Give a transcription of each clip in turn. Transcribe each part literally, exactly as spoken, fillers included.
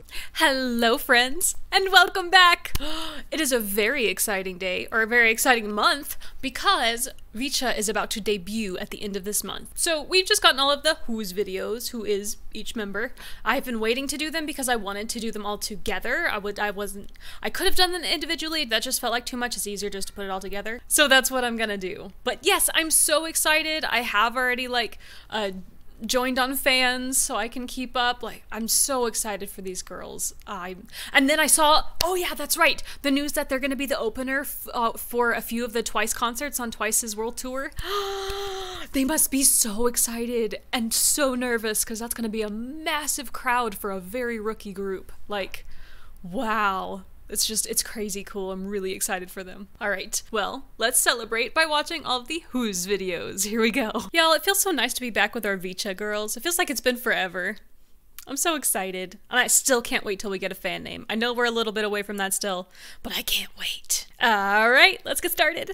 Hello friends, and welcome back! It is a very exciting day, or a very exciting month, because Richa is about to debut at the end of this month. So we've just gotten all of the Who's videos, who is each member. I've been waiting to do them because I wanted to do them all together. I would, I wasn't, I could have done them individually, that just felt like too much. It's easier just to put it all together. So that's what I'm gonna do. But yes, I'm so excited. I have already like, uh, joined on fans so I can keep up. Like, I'm so excited for these girls. I and then I saw, oh yeah, that's right, the news that they're going to be the opener f uh, for a few of the Twice concerts on Twice's world tour. They must be so excited and so nervous because that's going to be a massive crowd for a very rookie group. Like, wow. It's just, it's crazy cool. I'm really excited for them. All right, well, let's celebrate by watching all of the Who's videos. Here we go. Y'all, it feels so nice to be back with our Vicha girls. It feels like it's been forever. I'm so excited. And I still can't wait till we get a fan name. I know we're a little bit away from that still, but I can't wait. All right, let's get started.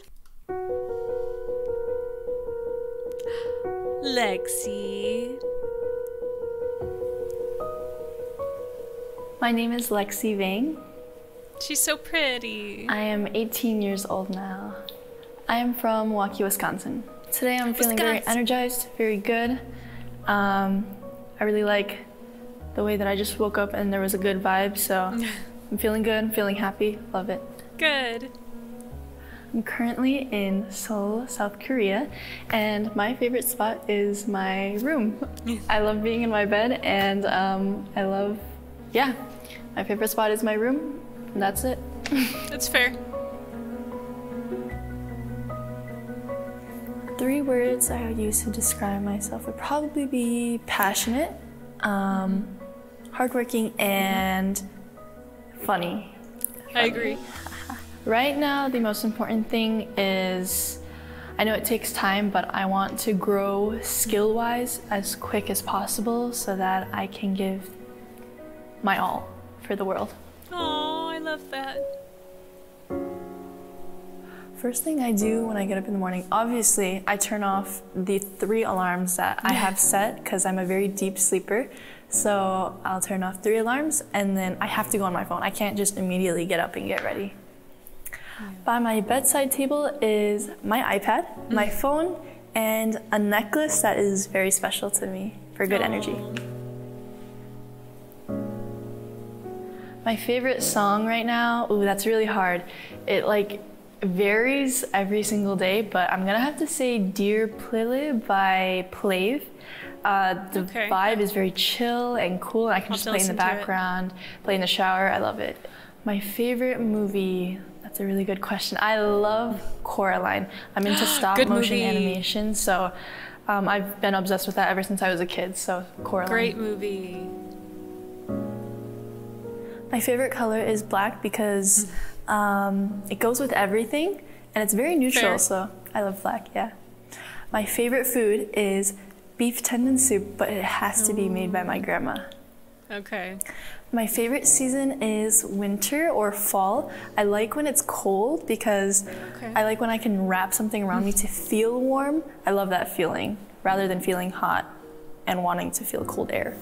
Lexi. My name is Lexi Vang. She's so pretty. I am eighteen years old now. I am from Milwaukee, Wisconsin. Today I'm feeling Wisconsin. very energized, very good. Um, I really like the way that I just woke up and there was a good vibe, so I'm feeling good, I'm feeling happy, love it. Good. I'm currently in Seoul, South Korea, and my favorite spot is my room. I love being in my bed, and um, I love, yeah, my favorite spot is my room. And that's it. That's fair. Three words I would use to describe myself would probably be passionate, um, hardworking, and funny. I funny. agree. Right now, the most important thing is, I know it takes time, but I want to grow skill-wise as quick as possible so that I can give my all for the world. Oh, I love that. First thing I do when I get up in the morning, obviously I turn off the three alarms that I have set because I'm a very deep sleeper. So I'll turn off three alarms and then I have to go on my phone. I can't just immediately get up and get ready. Yeah. By my bedside table is my iPad, mm. my phone, and a necklace that is very special to me for good Aww. energy. My favorite song right now, ooh, that's really hard. It like varies every single day, but I'm gonna have to say Dear Plille by Plave. Uh, the okay. vibe is very chill and cool, and I can I'll just play in the background, play in the shower, I love it. My favorite movie, that's a really good question. I love Coraline. I'm into stop motion animation, so um, I've been obsessed with that ever since I was a kid, so Coraline. Great movie. My favorite color is black because um, it goes with everything and it's very neutral, Fair. so I love black, yeah. My favorite food is beef tendon soup, but it has to be made by my grandma. Okay. My favorite season is winter or fall. I like when it's cold because okay. I like when I can wrap something around me to feel warm. I love that feeling rather than feeling hot and wanting to feel cold air.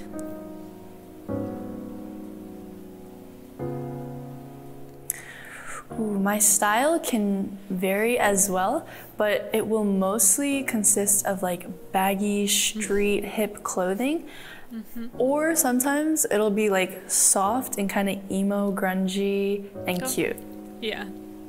Ooh, my style can vary as well, but it will mostly consist of like baggy, street, hip clothing. Mm-hmm. Or sometimes it'll be like soft and kind of emo, grungy, and oh. cute. Yeah.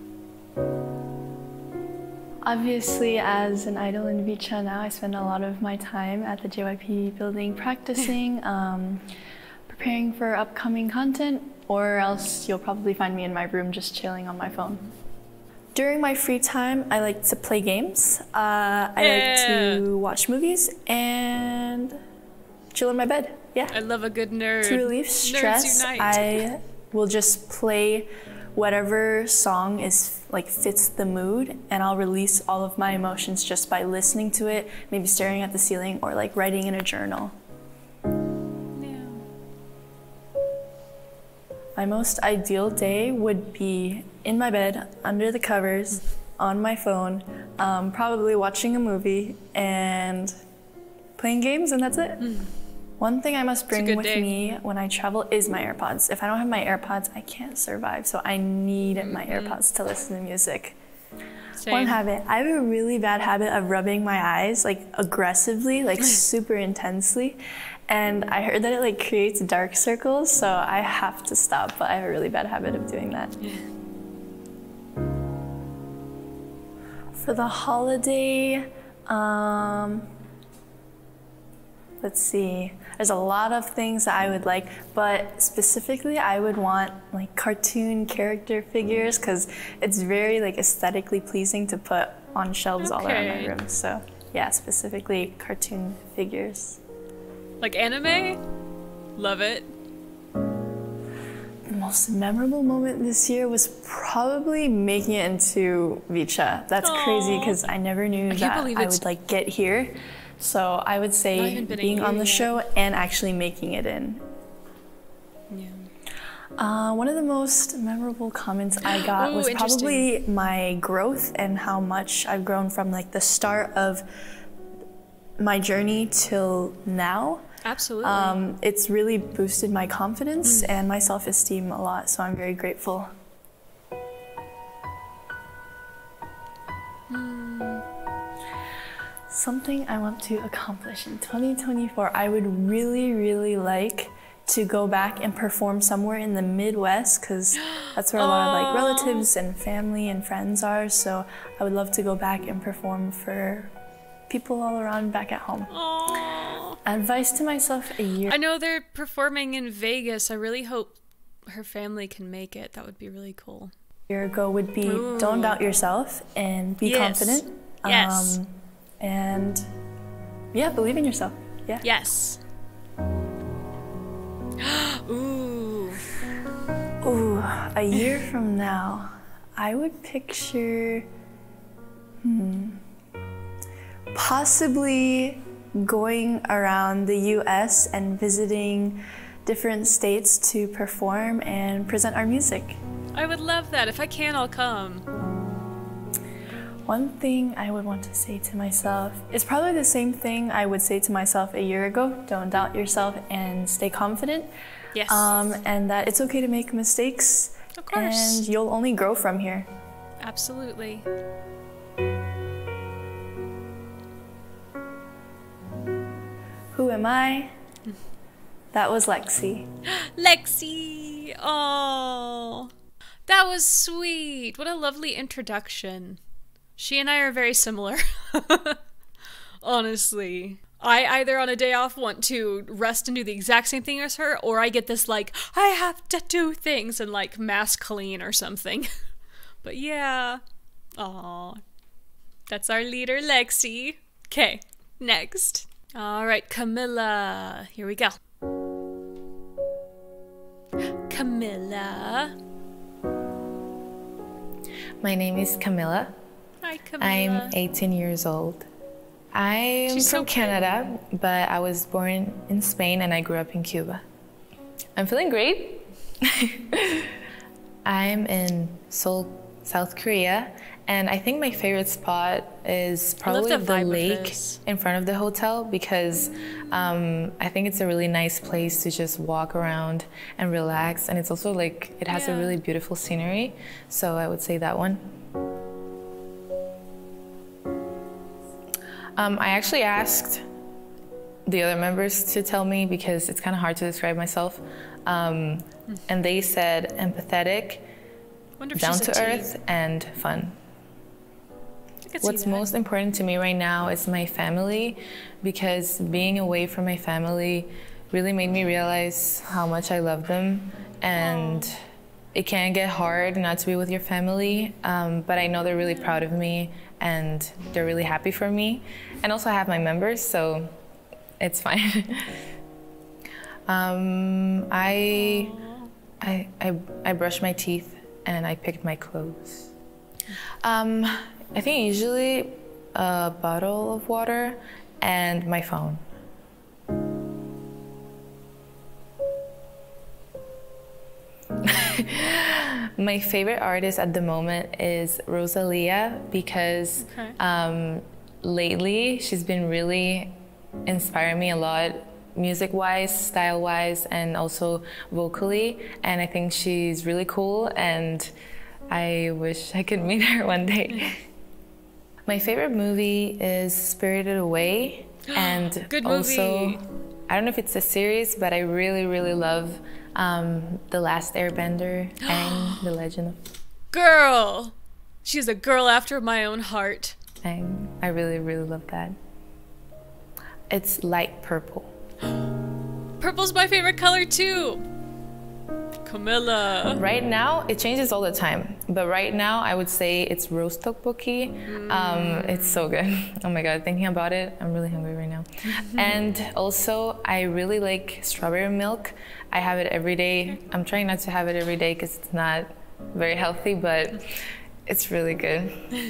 Obviously, as an idol in Vicha now, I spend a lot of my time at the J Y P building practicing, um, preparing for upcoming content, or else you'll probably find me in my room just chilling on my phone. During my free time, I like to play games. Uh, I yeah. like to watch movies and chill in my bed. Yeah. I love a good nerd. To relieve stress, I will just play whatever song is like fits the mood, and I'll release all of my emotions just by listening to it, maybe staring at the ceiling or like writing in a journal. My most ideal day would be in my bed, under the covers, on my phone, um, probably watching a movie and playing games, and that's it. One thing I must bring good with day. me when I travel is my AirPods. If I don't have my AirPods, I can't survive. So I need mm-hmm. my AirPods to listen to music. Same. One habit. I have a really bad habit of rubbing my eyes like aggressively, like super intensely. And I heard that it like creates dark circles, so I have to stop, but I have a really bad habit of doing that. Yeah. For the holiday, um, let's see. There's a lot of things that I would like, but specifically I would want like cartoon character figures because it's very like aesthetically pleasing to put on shelves okay. all around my room. So yeah, specifically cartoon figures. Like anime? Love it. The most memorable moment this year was probably making it into Vicha. That's Aww. Crazy because I never knew I that I would like get here. So I would say being on the yet. Show and actually making it in. Yeah. Uh, one of the most memorable comments I got Ooh, was probably my growth and how much I've grown from like the start of my journey till now. Absolutely. Um, it's really boosted my confidence mm. and my self-esteem a lot, so I'm very grateful. Mm. Something I want to accomplish in twenty twenty-four, I would really, really like to go back and perform somewhere in the Midwest because that's where a lot of like relatives and family and friends are, so I would love to go back and perform for people all around back at home. Aww. Advice to myself a year. I know they're performing in Vegas. I really hope her family can make it. That would be really cool. A year ago would be Ooh. Don't doubt yourself and be yes. confident. Yes. Um, and yeah, believe in yourself. Yeah. Yes. Ooh. Ooh, a year from now, I would picture, hmm, possibly going around the U S and visiting different states to perform and present our music. I would love that. If I can, I'll come. One thing I would want to say to myself is probably the same thing I would say to myself a year ago. Don't doubt yourself and stay confident. Yes. Um, and that it's okay to make mistakes. Of course. And you'll only grow from here. Absolutely. Who am I? That was Lexi. Lexi! Oh, that was sweet. What a lovely introduction. She and I are very similar. Honestly. I either on a day off want to rest and do the exact same thing as her, or I get this like, I have to do things and like masculine or something. But yeah. Aw. That's our leader, Lexi. Okay, next. All right, Camilla. Here we go. Camilla. My name is Camilla. Hi, Camilla. I'm eighteen years old. I'm She's from so Canada, but I was born in Spain and I grew up in Cuba. I'm feeling great. I'm in Seoul, South Korea, and I think my favorite spot is probably the, the lake in front of the hotel because um, I think it's a really nice place to just walk around and relax, and it's also like it has yeah. a really beautiful scenery, so I would say that one. Um, I actually asked the other members to tell me because it's kind of hard to describe myself, um, and they said empathetic, down to earth, and fun. What's most important to me right now is my family, because being away from my family really made me realize how much I love them, and Aww. It can get hard not to be with your family, um, but I know they're really proud of me and they're really happy for me. And also I have my members, so it's fine. um, I, I, I, I brushed my teeth and I picked my clothes. Um, I think usually a bottle of water and my phone. My favorite artist at the moment is Rosalia because okay. um, lately she's been really inspiring me a lot music-wise, style-wise, and also vocally. And I think she's really cool, and I wish I could meet her one day. My favorite movie is Spirited Away, and Good movie. Also, I don't know if it's a series, but I really, really love um, The Last Airbender and The Legend of Girl! She's a girl after my own heart. Aang. I really, really love that. It's light purple. Purple's my favorite color too. Camilla. Right now, it changes all the time. But right now, I would say it's roast tteokbokki. Mm. Um, it's so good. Oh my God, thinking about it, I'm really hungry right now. And also, I really like strawberry milk. I have it every day. I'm trying not to have it every day because it's not very healthy, but it's really good.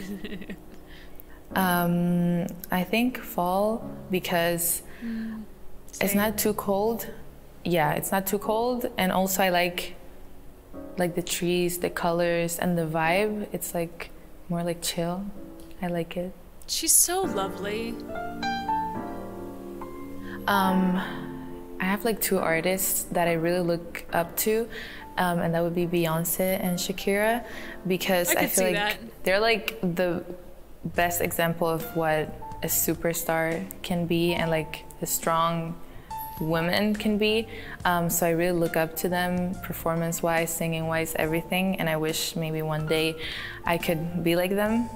um, I think fall because mm. it's not too cold. Yeah, it's not too cold, and also I like like the trees, the colors, and the vibe. It's like more like chill. I like it. She's so lovely. Um, I have like two artists that I really look up to, um, and that would be Beyonce and Shakira, because I, I feel like that. They're like the best example of what a superstar can be, and like a strong women can be. Um, so I really look up to them performance-wise, singing-wise, everything, and I wish maybe one day I could be like them.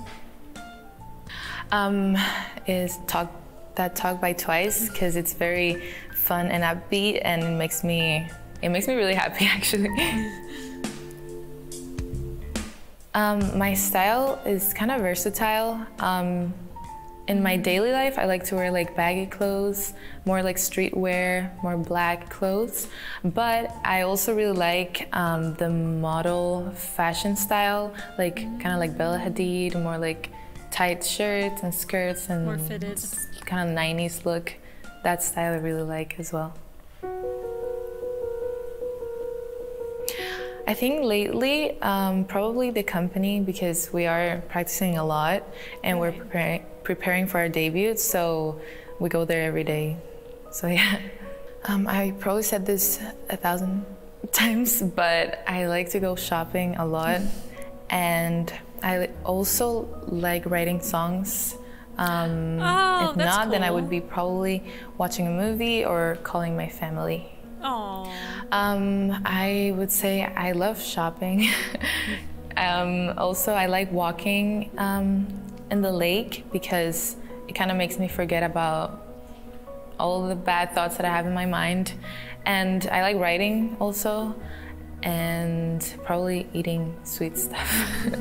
Um, is Talk That Talk by Twice, because it's very fun and upbeat, and it makes me it makes me really happy actually. um, my style is kind of versatile. Um, In my daily life, I like to wear like baggy clothes, more like streetwear, more black clothes. But I also really like um, the model fashion style, like kind of like Bella Hadid, more like tight shirts and skirts and more fitted, kind of nineties look. That style I really like as well. I think lately, um, probably the company, because we are practicing a lot and we're preparing preparing for our debut, so we go there every day. So yeah, um, I probably said this a thousand times, but I like to go shopping a lot, and I also like writing songs. Um, oh, if that's not, cool. then I would be probably watching a movie or calling my family. Aww. Um, I would say I love shopping. um, also, I like walking um, in the lake because it kind of makes me forget about all the bad thoughts that I have in my mind. And I like writing also, and probably eating sweet stuff.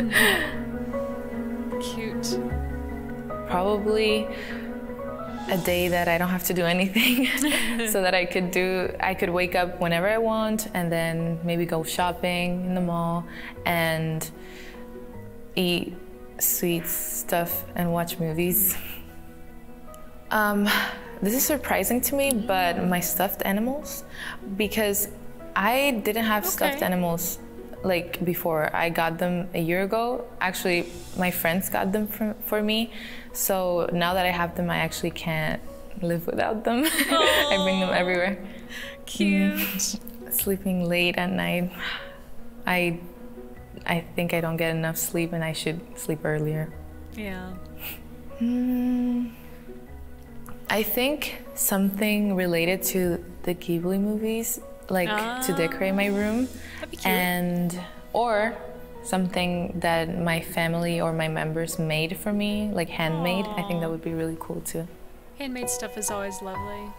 Cute. Probably a day that I don't have to do anything, so that I could do, I could wake up whenever I want, and then maybe go shopping in the mall and eat sweet stuff and watch movies. Um, this is surprising to me, but my stuffed animals, because I didn't have okay. stuffed animals like before. I got them a year ago. Actually, my friends got them for, for me. So now that I have them, I actually can't live without them. I bring them everywhere. Cute. Mm. Sleeping late at night. I I think I don't get enough sleep, and I should sleep earlier. Yeah. Mm, I think something related to the Ghibli movies, like uh, to decorate my room. That'd be cute. And or something that my family or my members made for me, like handmade. Aww. I think that would be really cool too. Handmade stuff is always lovely.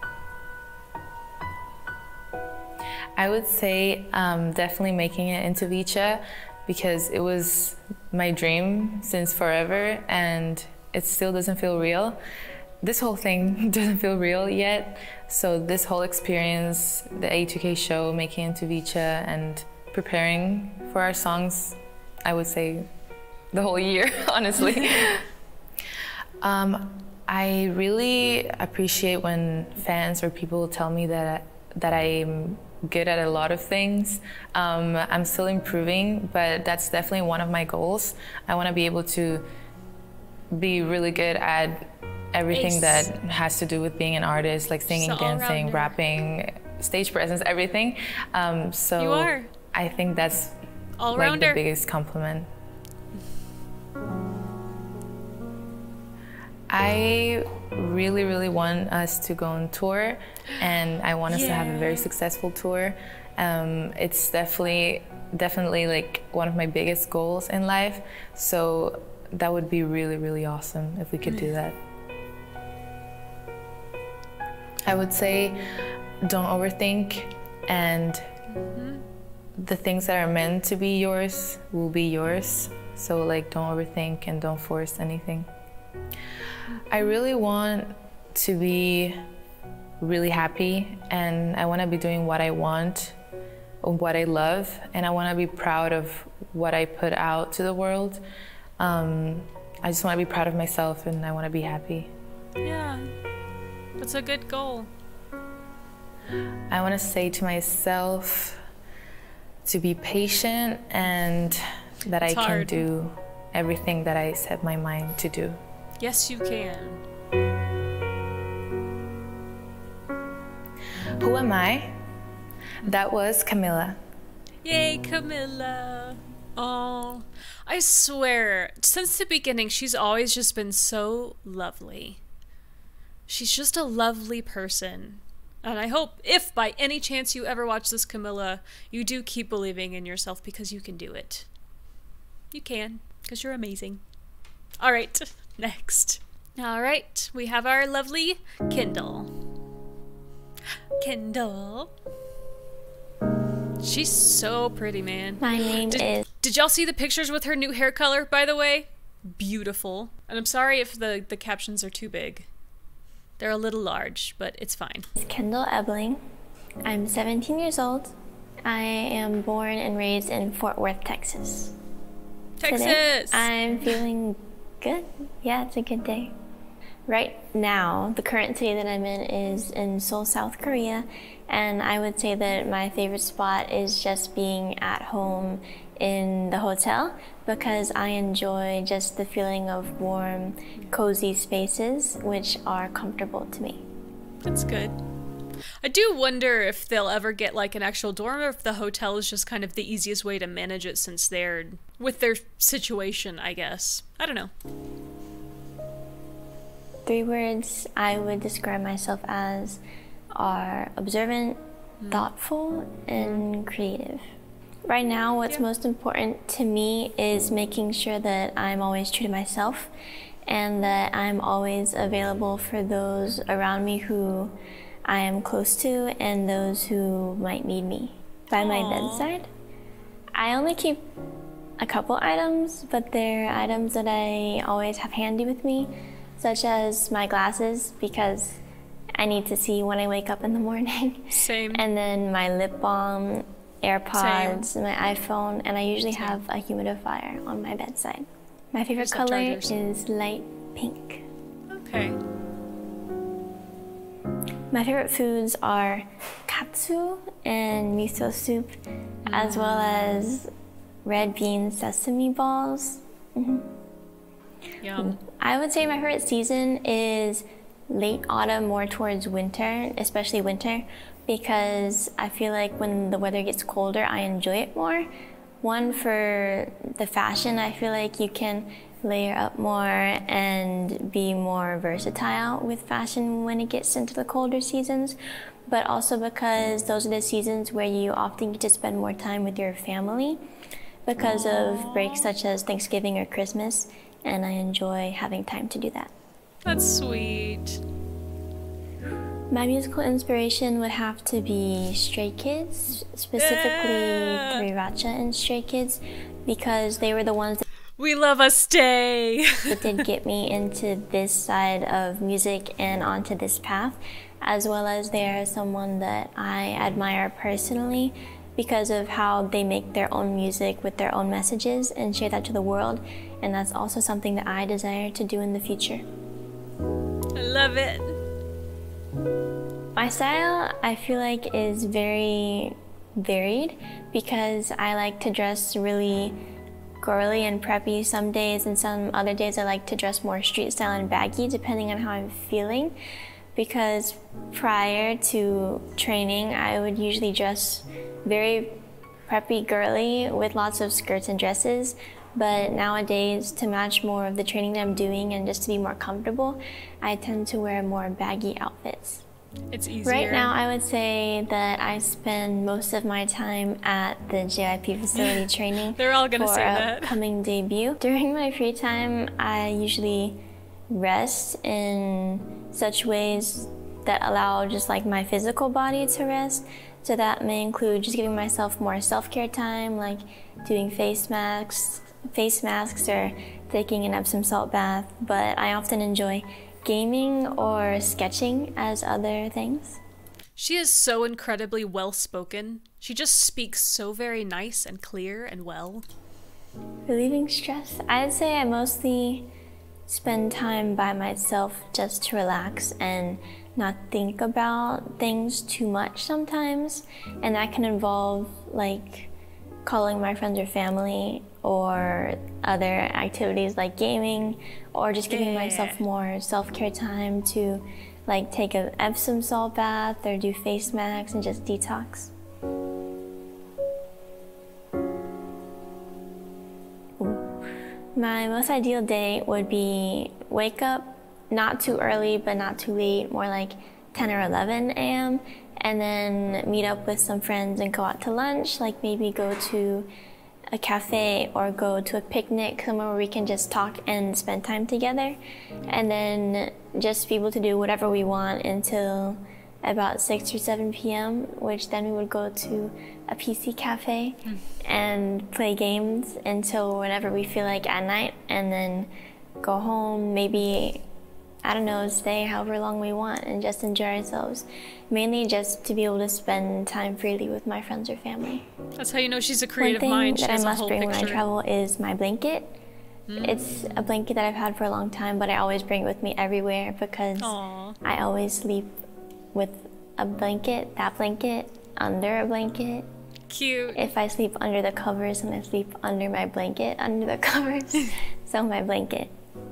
I would say um, definitely making it into Vicha, because it was my dream since forever, and it still doesn't feel real. This whole thing doesn't feel real yet. So this whole experience, the A two K show, making it into Vicha, and preparing for our songs, I would say the whole year, honestly. um, I really appreciate when fans or people tell me that that I'm good at a lot of things. Um, I'm still improving, but that's definitely one of my goals. I want to be able to be really good at everything Ace. that has to do with being an artist, like singing, She's an dancing, all-rounder. rapping, stage presence, everything. Um, so You are. I think that's All like rounder. the biggest compliment. I really, really want us to go on tour, and I want us to have a very Yeah. successful tour. Um, it's definitely, definitely like one of my biggest goals in life. So that would be really, really awesome if we could do that. I would say, don't overthink, and the things that are meant to be yours will be yours. So like, don't overthink and don't force anything. I really want to be really happy, and I want to be doing what I want, what I love, and I want to be proud of what I put out to the world. Um, I just want to be proud of myself, and I want to be happy. Yeah. That's a good goal. I want to say to myself to be patient, and that It's I can hard. do everything that I set my mind to do. Yes, you can. Who am I? That was Camilla. Yay, Camilla. Oh, I swear, since the beginning, she's always just been so lovely. She's just a lovely person. And I hope, if by any chance you ever watch this, Camilla, you do keep believing in yourself, because you can do it. You can, because you're amazing. All right, next. All right, we have our lovely Kendall. Kendall. She's so pretty, man. My name Did, is did y'all see the pictures with her new hair color, by the way? Beautiful. And I'm sorry if the, the captions are too big. They're a little large, but it's fine. Kendall Ebling. I'm seventeen years old. I am born and raised in Fort Worth, Texas. Texas! Today, I'm feeling good. Yeah, it's a good day. Right now, the current city that I'm in is in Seoul, South Korea, and I would say that my favorite spot is just being at home in the hotel, because I enjoy just the feeling of warm, cozy spaces which are comfortable to me. That's good. I do wonder if they'll ever get like an actual dorm, or if the hotel is just kind of the easiest way to manage it, since they're with their situation, I guess. I don't know. Three words I would describe myself as are observant, thoughtful, and creative. Right now, what's Yeah. most important to me is making sure that I'm always true to myself, and that I'm always available for those around me who I am close to and those who might need me. By my Aw. bedside, I only keep a couple items, but they're items that I always have handy with me, such as my glasses, because I need to see when I wake up in the morning. Same. And then my lip balm, AirPods, my iPhone, and I usually Same. have a humidifier on my bedside. My favorite Just have color chargers. is light pink. Okay. My favorite foods are katsu and miso soup, as well as red bean sesame balls. Yum. I would say my favorite season is late autumn, more towards winter, especially winter, because I feel like when the weather gets colder, I enjoy it more. One, for the fashion, I feel like you can layer up more and be more versatile with fashion when it gets into the colder seasons, but also because those are the seasons where you often get to spend more time with your family because of breaks such as Thanksgiving or Christmas, and I enjoy having time to do that. That's sweet. My musical inspiration would have to be Stray Kids, specifically Yeah. Sriracha and Stray Kids, because they were the ones that We love a stay. that did get me into this side of music and onto this path, as well as they are someone that I admire personally because of how they make their own music with their own messages and share that to the world, and that's also something that I desire to do in the future. I love it. My style, I feel like, is very varied because I like to dress really girly and preppy some days, and some other days I like to dress more street style and baggy depending on how I'm feeling. Because prior to training, I would usually dress very preppy girly with lots of skirts and dresses. But nowadays, to match more of the training that I'm doing and just to be more comfortable, I tend to wear more baggy outfits. It's easier. Right now, I would say that I spend most of my time at the J Y P facility training. They're all gonna for say a that. Upcoming debut. During my free time, I usually rest in such ways that allow just like my physical body to rest. So that may include just giving myself more self-care time, like doing face masks, face masks or taking an Epsom salt bath. But I often enjoy gaming or sketching as other things. She is so incredibly well-spoken. She just speaks so very nice and clear and well. Relieving stress, I'd say I mostly spend time by myself just to relax and not think about things too much sometimes. And that can involve like calling my friends or family, or other activities like gaming, or just giving Yeah. myself more self-care time to like take an Epsom salt bath or do face masks and just detox. Ooh. My most ideal day would be wake up not too early but not too late, more like ten or eleven a m, and then meet up with some friends and go out to lunch, like maybe go to a cafe or go to a picnic somewhere where we can just talk and spend time together, and then just be able to do whatever we want until about six or seven p m, which then we would go to a P C cafe mm. and play games until whenever we feel like at night, and then go home, maybe, I don't know, stay however long we want and just enjoy ourselves. Mainly just to be able to spend time freely with my friends or family. That's how you know she's a creative One thing mind. She that has I a must whole bring picture. when I travel is my blanket. Mm. It's a blanket that I've had for a long time, but I always bring it with me everywhere because Aww. I always sleep with a blanket, that blanket, under a blanket. Cute. If I sleep under the covers, and I sleep under my blanket, under the covers, so my blanket.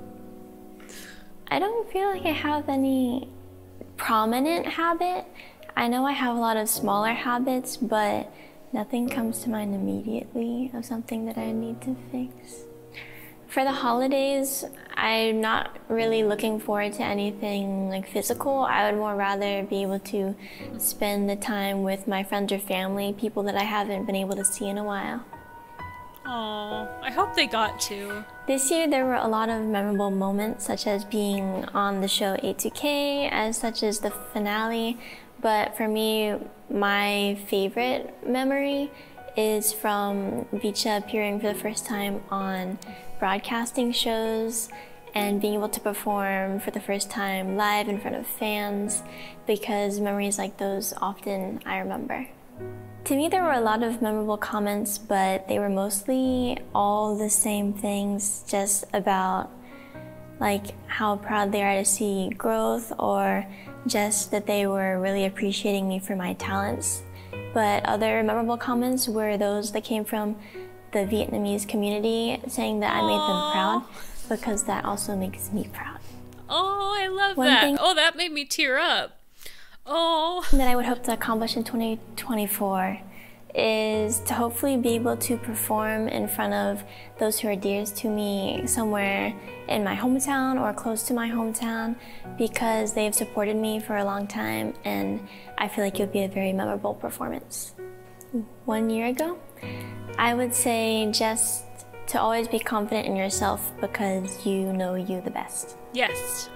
I don't feel like I have any prominent habit. I know I have a lot of smaller habits, but nothing comes to mind immediately of something that I need to fix. For the holidays, I'm not really looking forward to anything like physical. I would more rather be able to spend the time with my friends or family, people that I haven't been able to see in a while. Aw, I hope they got to. This year there were a lot of memorable moments, such as being on the show A two K, as such as the finale. But for me, my favorite memory is from Vicha appearing for the first time on broadcasting shows and being able to perform for the first time live in front of fans, because memories like those often I remember. To me, there were a lot of memorable comments, but they were mostly all the same things, just about like how proud they are to see growth, or just that they were really appreciating me for my talents. But other memorable comments were those that came from the Vietnamese community, saying that I made them proud, because that also makes me proud. Oh, I love One that. thing- Oh, that made me tear up. Oh. that I would hope to accomplish in twenty twenty-four is to hopefully be able to perform in front of those who are dearest to me somewhere in my hometown or close to my hometown, because they've supported me for a long time, and I feel like it would be a very memorable performance. One year ago, I would say just to always be confident in yourself, because you know you the best. Yes.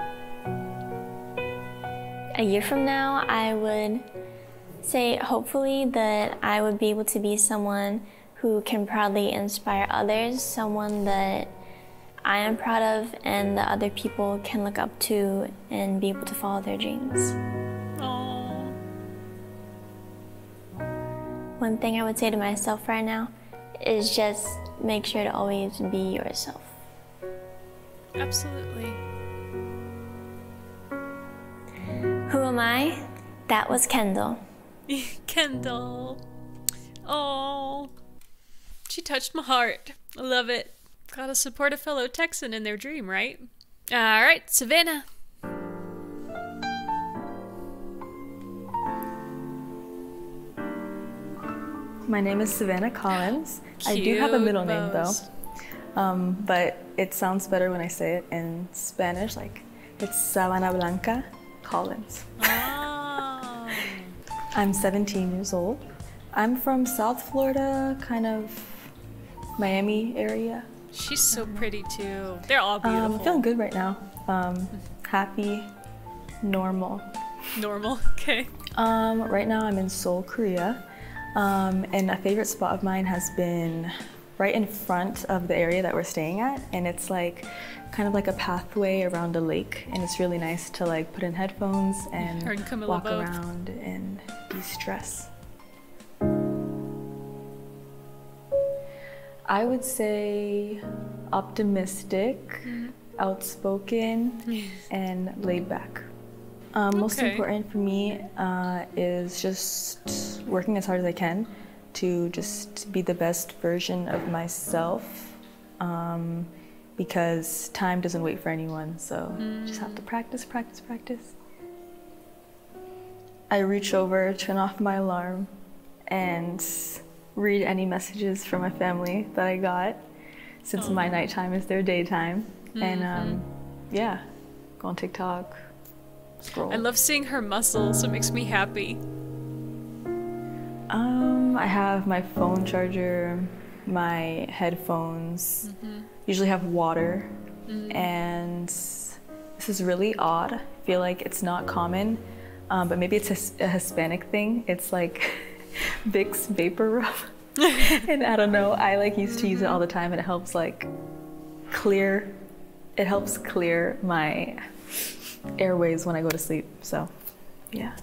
A year from now, I would say hopefully that I would be able to be someone who can proudly inspire others, someone that I am proud of and that other people can look up to and be able to follow their dreams. Oh. One thing I would say to myself right now is just make sure to always be yourself. Absolutely. Who am I? That was Kendall. Kendall. Oh. She touched my heart. I love it. Gotta support a fellow Texan in their dream, right? All right, Savannah. My name is Savannah Collins. Cute I do have a middle name though, bows. um, but it sounds better when I say it in Spanish. Like it's Savannah Blanca Collins. Ah. I'm seventeen years old. I'm from South Florida, kind of Miami area. She's so pretty too. They're all beautiful. Um, feeling good right now. Um, happy, normal. Normal. Okay. Um, right now I'm in Seoul, Korea. Um, and a favorite spot of mine has been right in front of the area that we're staying at. And it's like kind of like a pathway around a lake. And it's really nice to like put in headphones and Her and Camilla walk both. around and de-stress. I would say optimistic, Mm-hmm. outspoken, and laid back. Um, most Okay. important for me uh, is just working as hard as I can to just be the best version of myself, um, because time doesn't wait for anyone, so just have to practice, practice, practice. I reach over, turn off my alarm, and read any messages from my family that I got, since my nighttime is their daytime. And um, yeah, go on TikTok, scroll. I love seeing her muscles. It makes me happy. Um, I have my phone charger, my headphones, usually have water, and this is really odd. I feel like it's not common, um, but maybe it's a, a Hispanic thing. It's like Vicks Vapor Rub. And I don't know, I like used to use it all the time, and it helps like clear, it helps clear my airways when I go to sleep, so yeah.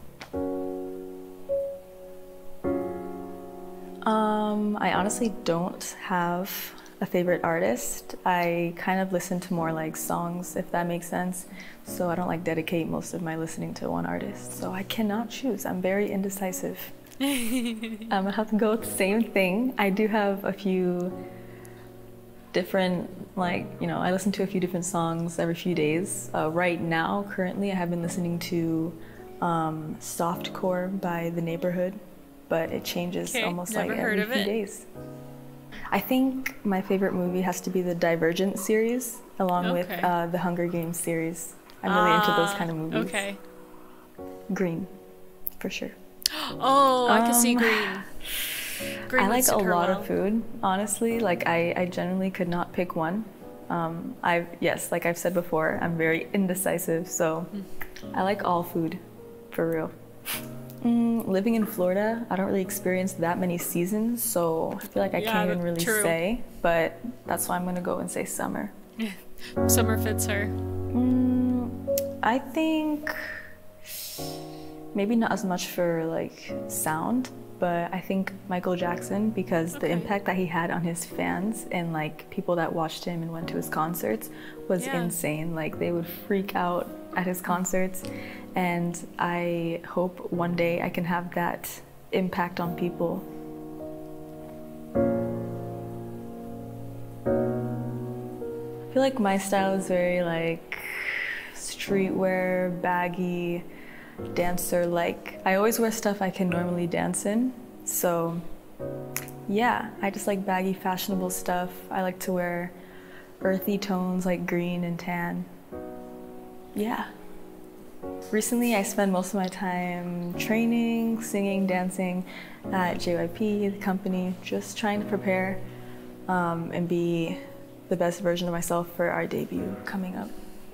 Um, I honestly don't have a favorite artist. I kind of listen to more like songs, if that makes sense. So I don't like dedicate most of my listening to one artist. So I cannot choose. I'm very indecisive. I'm gonna have to go with the same thing. I do have a few different, like, you know, I listen to a few different songs every few days. Uh, right now, currently, I have been listening to um, Softcore by The Neighborhood, but it changes Okay, almost never like heard every of few it. days. I think my favorite movie has to be the Divergent series, along with Okay. uh, the Hunger Games series. I'm really into those Ah, kind of movies. Okay. Green, for sure. Oh, I can see Um, green. Green I would like a suit her lot well. of food, honestly. Like I, I generally could not pick one. Um, I've yes, like I've said before, I'm very indecisive, so I like all food, for real. Mm, living in Florida, I don't really experience that many seasons, so I feel like I Yeah, can't even really true. say. But that's why I'm gonna go and say summer. Summer fits her. Mm, I think maybe not as much for like sound, but I think Michael Jackson, because the Okay. impact that he had on his fans and like people that watched him and went to his concerts was Yeah. insane. Like they would freak out at his concerts, and I hope one day I can have that impact on people. I feel like my style is very like streetwear, baggy, dancer like. I always wear stuff I can normally dance in. So yeah, I just like baggy, fashionable stuff. I like to wear earthy tones like green and tan. Yeah. Recently, I spend most of my time training, singing, dancing at J Y P, the company, just trying to prepare um, and be the best version of myself for our debut coming up.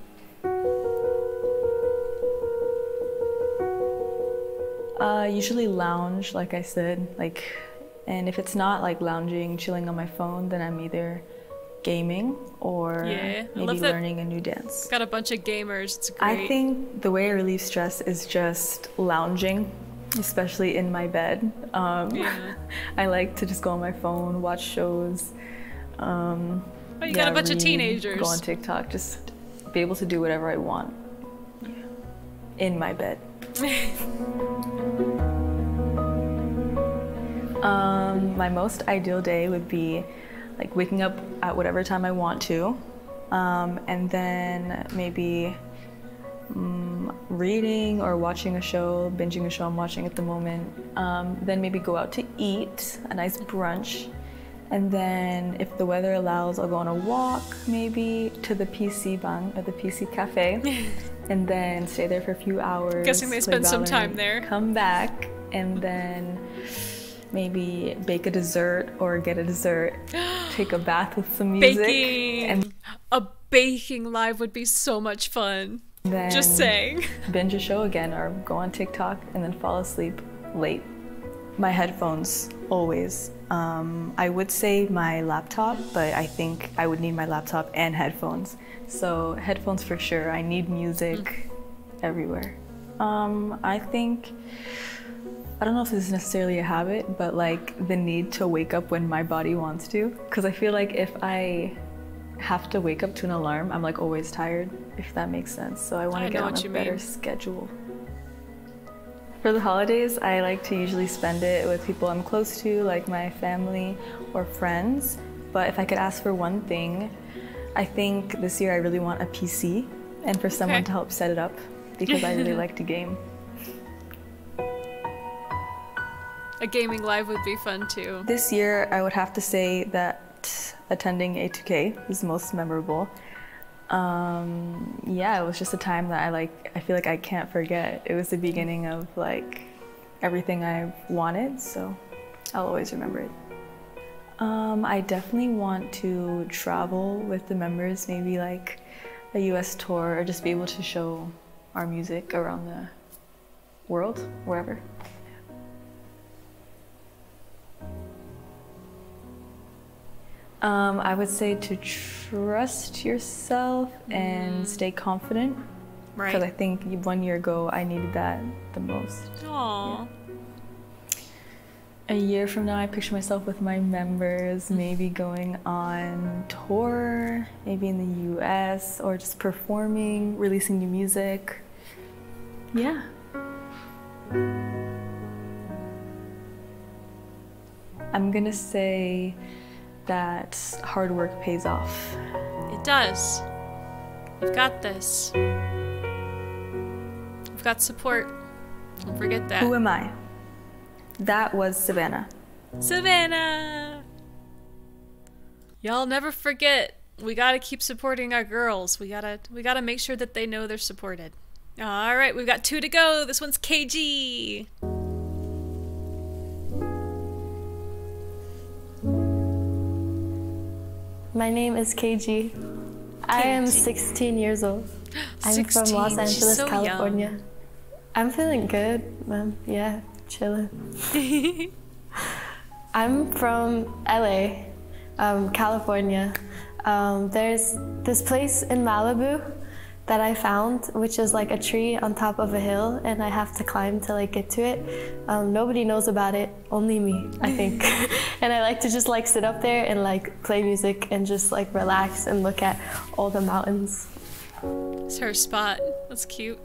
Uh, usually lounge, like I said, like, and if it's not like lounging, chilling on my phone, then I'm either gaming or Yeah, I maybe love that- learning a new dance. Got a bunch of gamers. It's great. I think the way I relieve stress is just lounging, especially in my bed. Um, Yeah. I like to just go on my phone, watch shows. Um, Oh, you got a bunch of read, teenagers. Go on TikTok, just be able to do whatever I want. Yeah. In my bed. Um, my most ideal day would be like waking up at whatever time I want to, um, and then maybe um, reading or watching a show, binging a show I'm watching at the moment. Um, then maybe go out to eat, a nice brunch. And then if the weather allows, I'll go on a walk maybe to the P C Bang or the P C Cafe and then stay there for a few hours. Guessing they spend some time there. Come back and then maybe bake a dessert or get a dessert, take a bath with some music. Baking! And a baking live would be so much fun. then Just saying. binge a show again or go on TikTok and then fall asleep late. My headphones, always. Um, I would say my laptop, but I think I would need my laptop and headphones. So headphones for sure. I need music mm. everywhere. Um, I think, I don't know if this is necessarily a habit, but like the need to wake up when my body wants to. Because I feel like if I have to wake up to an alarm, I'm like always tired, if that makes sense. So I want to get on a better mean. schedule. For the holidays, I like to usually spend it with people I'm close to, like my family or friends. But if I could ask for one thing, I think this year I really want a P C and for someone okay. to help set it up because I really like to game. A gaming live would be fun too. This year, I would have to say that attending A two K is most memorable. Um, yeah, it was just a time that I like, I feel like I can't forget. It was the beginning of like everything I wanted, so I'll always remember it. Um, I definitely want to travel with the members, maybe like a U S tour or just be able to show our music around the world, wherever. Um, I would say to trust yourself and mm. stay confident. Right. Because I think one year ago I needed that the most. Aww. Yeah. A year from now I picture myself with my members, maybe going on tour, maybe in the U S or just performing, releasing new music. Yeah. I'm gonna say that hard work pays off. It does. You've got this. You've got support. Don't forget that. Who am I? That was Savannah. Savannah! Y'all never forget. We gotta keep supporting our girls. We gotta we gotta make sure that they know they're supported. Alright, we've got two to go. This one's K G. My name is K G. I am sixteen years old. I'm sixteen. From Los Angeles, so California. Young. I'm feeling good. Um, yeah, chilling. I'm from L A, um, California. Um, there's this place in Malibu that I found, which is like a tree on top of a hill, and I have to climb to like get to it. Um, nobody knows about it, only me, I think. And I like to just like sit up there and like play music and just like relax and look at all the mountains. It's her spot. That's cute.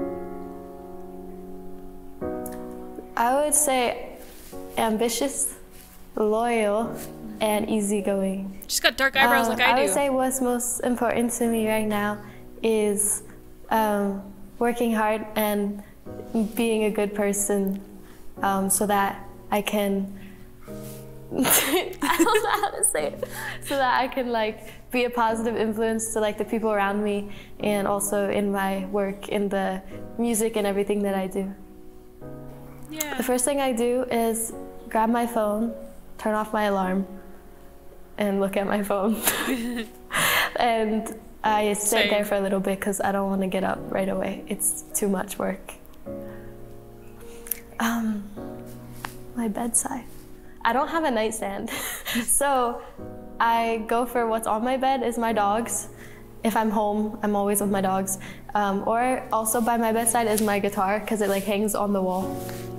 I would say ambitious, loyal, and easygoing. She's got dark eyebrows um, like I do. I would say what's most important to me right now is um, working hard and being a good person um, so that I can, I don't know how to say it, so that I can like be a positive influence to like the people around me and also in my work, in the music and everything that I do. Yeah. The first thing I do is grab my phone, turn off my alarm, and look at my phone. And I sit Same. there for a little bit because I don't want to get up right away. It's too much work. Um, my bedside. I don't have a nightstand. So I go for what's on my bed is my dogs. If I'm home, I'm always with my dogs. Um, or also by my bedside is my guitar because it like hangs on the wall.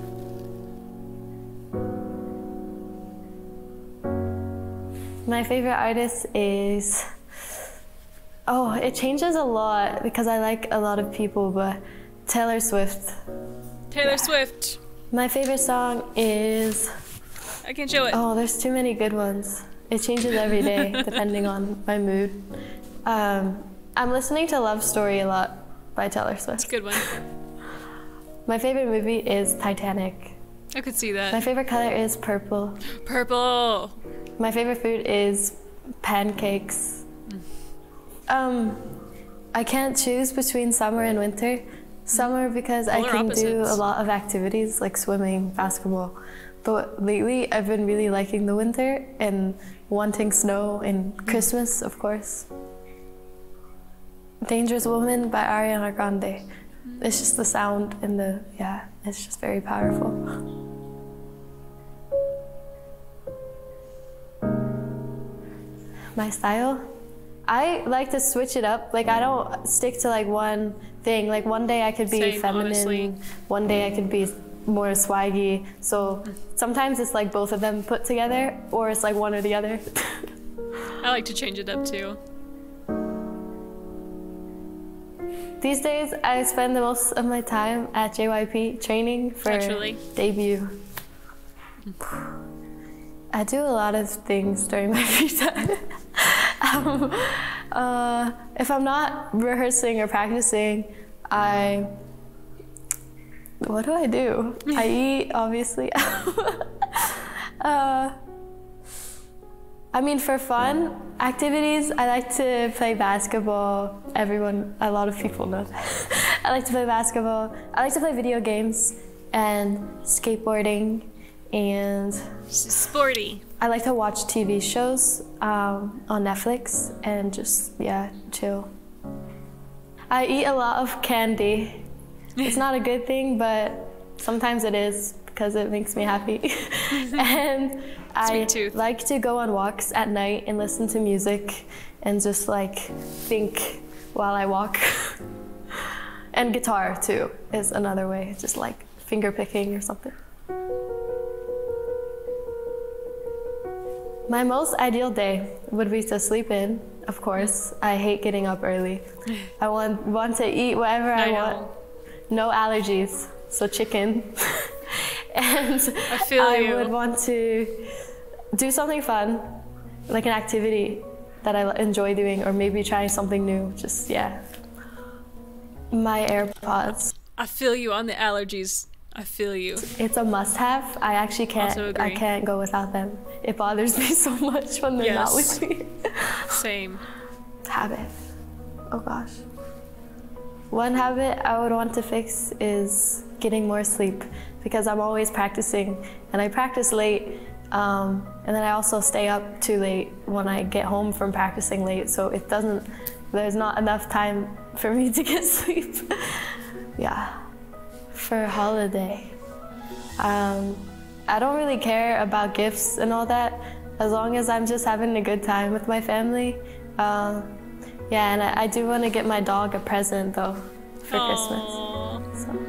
My favorite artist is, oh, it changes a lot because I like a lot of people, but Taylor Swift. Taylor yeah. Swift. My favorite song is I can't show it. Oh, there's too many good ones. It changes every day depending on my mood. Um, I'm listening to Love Story a lot by Taylor Swift. It's a good one. My favorite movie is Titanic. I could see that. My favorite color is purple. Purple. My favorite food is pancakes. Um, I can't choose between summer and winter. Summer because I Polar can do opposites. a lot of activities like swimming, basketball. But lately I've been really liking the winter and wanting snow and Christmas, of course. Dangerous Woman by Ariana Grande. It's just the sound and the, yeah, it's just very powerful. My style? I like to switch it up. Like I don't stick to like one thing. Like one day I could be Same, feminine, honestly. one day I could be more swaggy. So sometimes it's like both of them put together, or it's like one or the other. I like to change it up too. These days I spend the most of my time at J Y P training for Naturally. debut. I do a lot of things during my free time. um, uh, if I'm not rehearsing or practicing, I, what do I do? I eat, obviously. uh, I mean, for fun activities, I like to play basketball. Everyone, a lot of people know that. I like to play basketball. I like to play video games and skateboarding, and Sporty. I like to watch T V shows um, on Netflix and just, yeah, chill. I eat a lot of candy. It's not a good thing, but sometimes it is because it makes me happy. And I tooth. like to go on walks at night and listen to music and just like think while I walk. And guitar too is another way, just like finger picking or something. My most ideal day would be to sleep in, of course. I hate getting up early. I want, want to eat whatever I, I want. know. No allergies, so chicken. And I feel I you. would want to do something fun, like an activity that I enjoy doing, or maybe trying something new, just, yeah. My AirPods. I feel you on the allergies. I feel you. It's a must-have. I actually can't. Also agree. I can't go without them. It bothers me so much when they're not Yes. with me. Same. Habit. Oh gosh. One habit I would want to fix is getting more sleep, because I'm always practicing, and I practice late, um, and then I also stay up too late when I get home from practicing late. So it doesn't. There's not enough time for me to get sleep. Yeah. For a holiday, um, I don't really care about gifts and all that, as long as I'm just having a good time with my family. Um, yeah, and I, I do want to get my dog a present though for Aww. Christmas. So.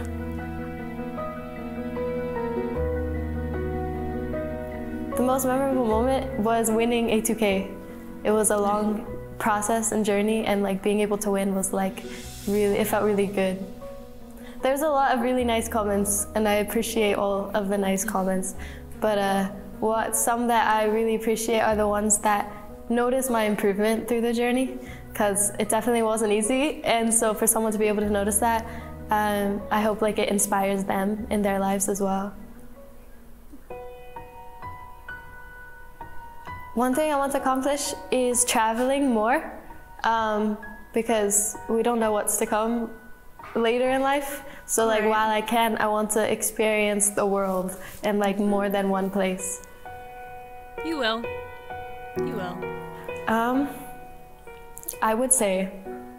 The most memorable moment was winning A two K. It was a long process and journey, and like being able to win was like really, it felt really good. There's a lot of really nice comments, and I appreciate all of the nice comments. But uh, what some that I really appreciate are the ones that notice my improvement through the journey, because it definitely wasn't easy. And so for someone to be able to notice that, um, I hope like it inspires them in their lives as well. One thing I want to accomplish is traveling more, um, because we don't know what's to come later in life. So like Right. while I can, I want to experience the world in like more than one place. You will. You will. Um, I would say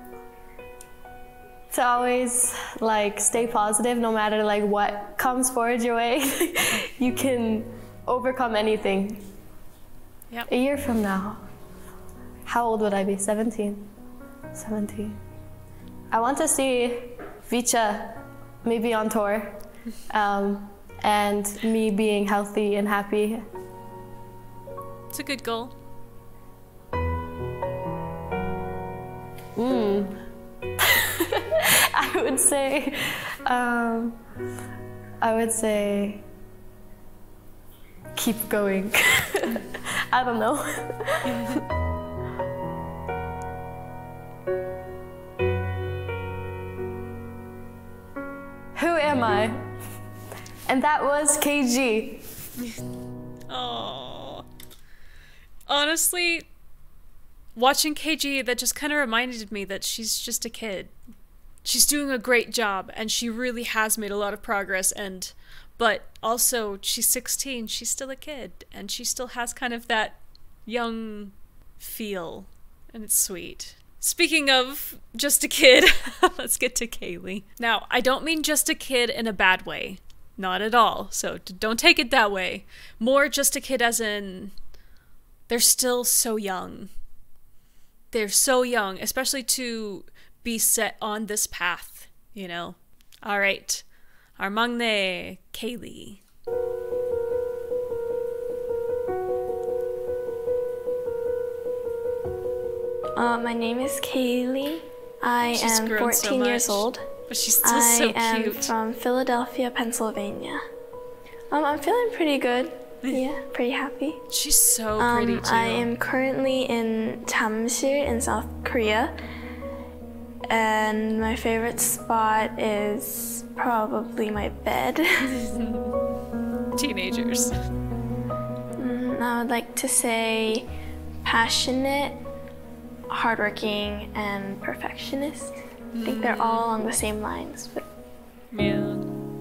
to always like stay positive no matter like what comes forward your way. You can overcome anything. Yep. A year from now, how old would I be? seventeen. seventeen. I want to see Vicha maybe on tour, um, and me being healthy and happy. It's a good goal. Mm. I would say, um, I would say keep going. I don't know. Who am I? And that was K G. Oh. Honestly, watching K G, that just kind of reminded me that she's just a kid. She's doing a great job, and she really has made a lot of progress, and but also she's sixteen, she's still a kid, and she still has kind of that young feel, and it's sweet. Speaking of just a kid, let's get to Kaylee. Now, I don't mean just a kid in a bad way. Not at all. So d- don't take it that way. More just a kid as in they're still so young. They're so young, especially to be set on this path, you know? All right. Our maknae, Kaylee. Uh, my name is Kaylee. I She's am grown fourteen so years much, old. But she's still I so am cute. from Philadelphia, Pennsylvania. Um, I'm feeling pretty good. Yeah, pretty happy. She's so Um, pretty too. I am currently in Jamsil in South Korea. And my favorite spot is probably my bed. Teenagers. Mm, I would like to say passionate, hardworking, and perfectionist. I think they're all along the same lines. But Yeah.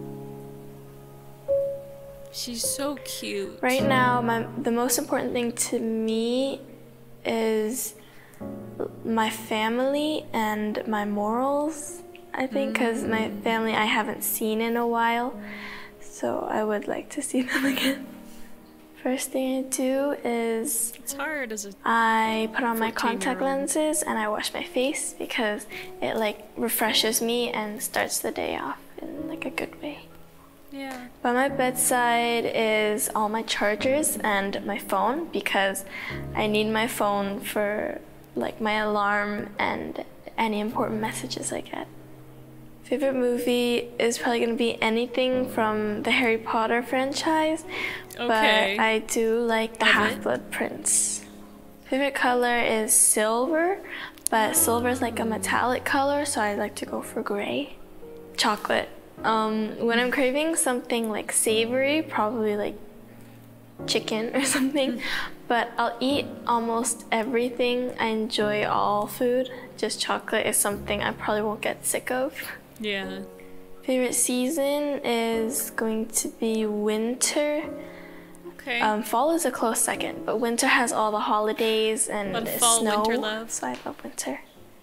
She's so cute. right now, my, the most important thing to me is my family and my morals, I think, because my family I haven't seen in a while, so I would like to see them again. First thing I do is It's hard as a I put on my contact fourteen-year-old. lenses and I wash my face because it like refreshes me and starts the day off in like a good way. yeah. By my bedside is all my chargers and my phone because I need my phone for like my alarm and any important messages I get. Favorite movie is probably gonna be anything from the Harry Potter franchise, Okay. but I do like the Love it. Half-Blood Prince. Favorite color is silver, but silver is like a metallic color, so I like to go for gray. Chocolate. Um, when I'm craving something like savory, probably like chicken or something, but I'll eat almost everything. I enjoy all food. Just chocolate is something I probably won't get sick of. Yeah. Favorite season is going to be winter. Okay. Um, fall is a close second, but winter has all the holidays and Love the fall, snow, winter love. so I love winter.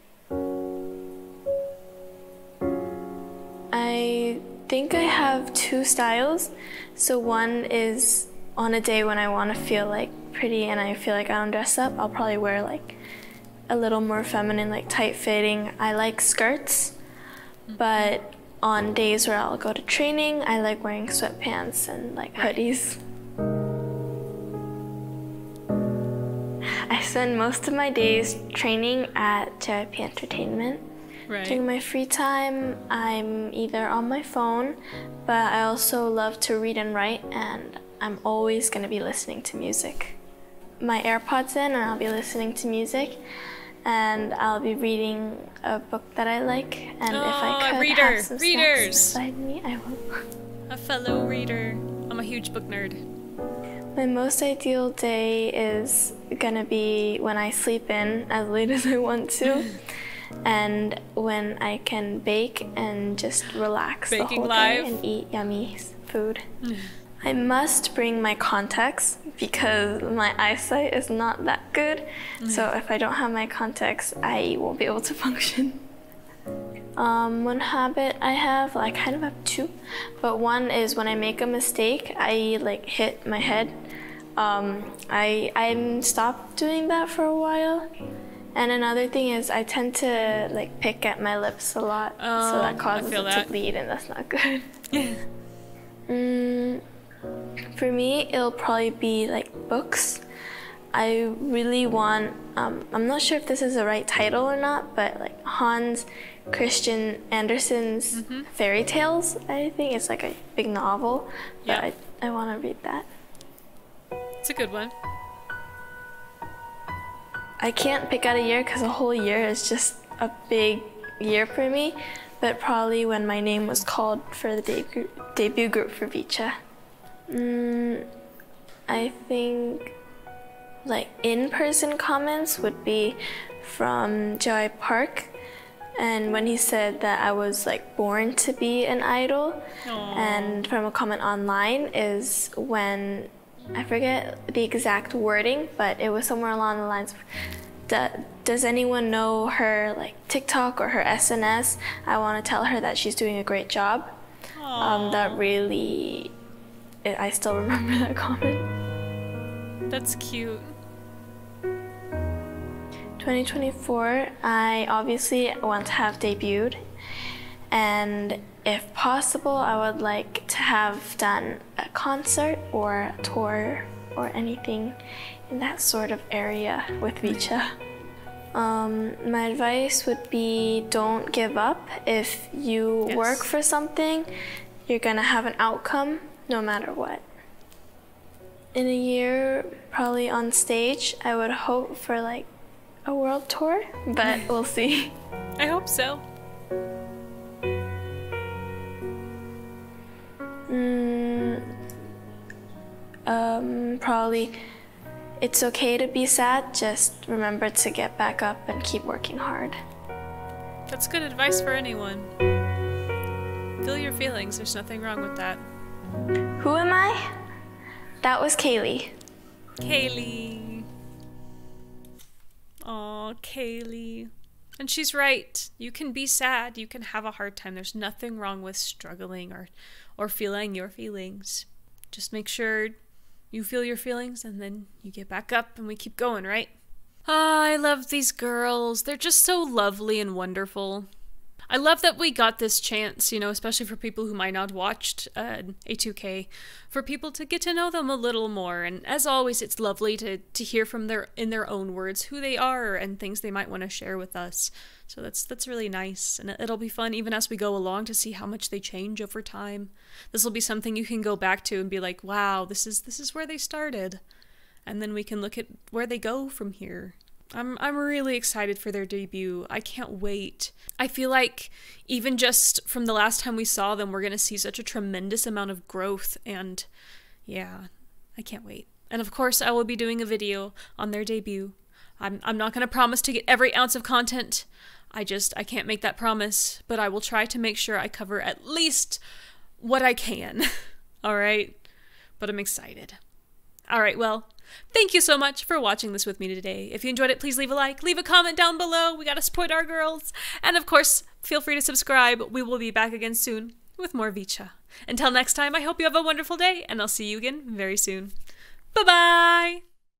I think I have two styles. So one is on a day when I want to feel like pretty and I feel like I don't dress up, I'll probably wear like a little more feminine, like tight fitting. I like skirts, but on days where I'll go to training, I like wearing sweatpants and like hoodies. I spend most of my days training at J Y P Entertainment. During right. my free time, I'm either on my phone, but I also love to read and write, and I'm always going to be listening to music. My AirPods in, and I'll be listening to music, and I'll be reading a book that I like, and Oh, if I a could reader. have some Readers. snacks beside me, I will. A fellow reader. I'm a huge book nerd. My most ideal day is gonna be when I sleep in as late as I want to, and when I can bake and just relax the Baking whole live? day and eat yummy s- food. I must bring my contacts because my eyesight is not that good, so if I don't have my contacts, I won't be able to function. Um, one habit I have, well, I kind of have two, but one is when I make a mistake, I like hit my head. Um, I I stopped doing that for a while, and another thing is I tend to like pick at my lips a lot, so Oh, that I causes feel it that. to bleed, and that's not good. mm, for me, it'll probably be like books. I really want, um, I'm not sure if this is the right title or not, but like Hans Christian Andersen's Mm-hmm. Fairy Tales, I think. It's like a big novel, but Yeah. I, I want to read that. It's a good one. I can't pick out a year because a whole year is just a big year for me, but probably when my name was called for the debut, debut group for Vicha. Mm, I think like in-person comments would be from Joy Park, and when he said that I was like born to be an idol. Aww. And from a comment online is when, I forget the exact wording, but it was somewhere along the lines of, does anyone know her like TikTok or her S N S? I want to tell her that she's doing a great job. Um, that really, it, I still remember that comment. That's cute. twenty twenty-four, I obviously want to have debuted, and if possible, I would like to have done a concert or a tour or anything in that sort of area with Vicha. Um, my advice would be don't give up. If you yes. work for something, you're gonna have an outcome no matter what. In a year, probably on stage, I would hope for like a world tour, but we'll see. I hope so. Mm, um, probably it's okay to be sad, just remember to get back up and keep working hard. That's good advice for anyone. Feel your feelings, there's nothing wrong with that. Who am I? That was Kaylee. Kaylee. Aw, Kaylee. And she's right. You can be sad. You can have a hard time. There's nothing wrong with struggling or, or feeling your feelings. Just make sure you feel your feelings and then you get back up and we keep going, right? Ah, I love these girls. They're just so lovely and wonderful. I love that we got this chance, you know, especially for people who might not have watched uh, A two K, for people to get to know them a little more. And as always, it's lovely to, to hear from their in their own words who they are and things they might want to share with us. So that's that's really nice. And it'll be fun even as we go along to see how much they change over time. This will be something you can go back to and be like, wow, this is this is where they started. And then we can look at where they go from here. I'm I'm really excited for their debut. I can't wait. I feel like even just from the last time we saw them, we're going to see such a tremendous amount of growth, and yeah, I can't wait. And of course, I will be doing a video on their debut. I'm I'm not going to promise to get every ounce of content. I just I can't make that promise, but I will try to make sure I cover at least what I can. All right? But I'm excited. All right, well, thank you so much for watching this with me today. If you enjoyed it, please leave a like, leave a comment down below. We gotta support our girls. And of course, feel free to subscribe. We will be back again soon with more Vicha. Until next time, I hope you have a wonderful day, and I'll see you again very soon. Bye-bye!